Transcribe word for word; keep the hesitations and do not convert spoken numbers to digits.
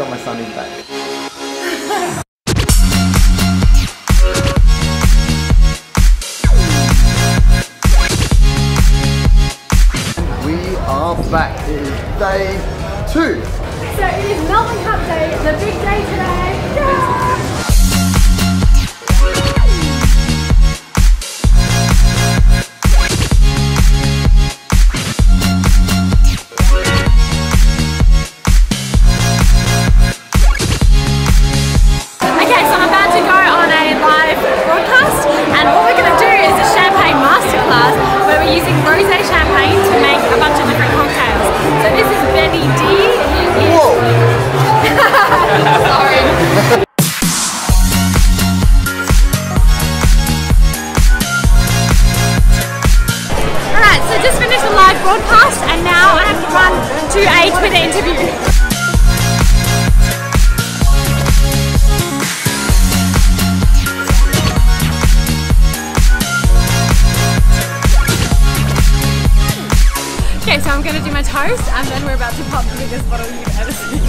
my son is back. We are back. It is day two. So it is Melbourne Cup Day, the big day today. Yeah! Broadcast, and now I have to run to a Twitter interview. Okay, so I'm going to do my toast and then we're about to pop the biggest bottle you've ever seen.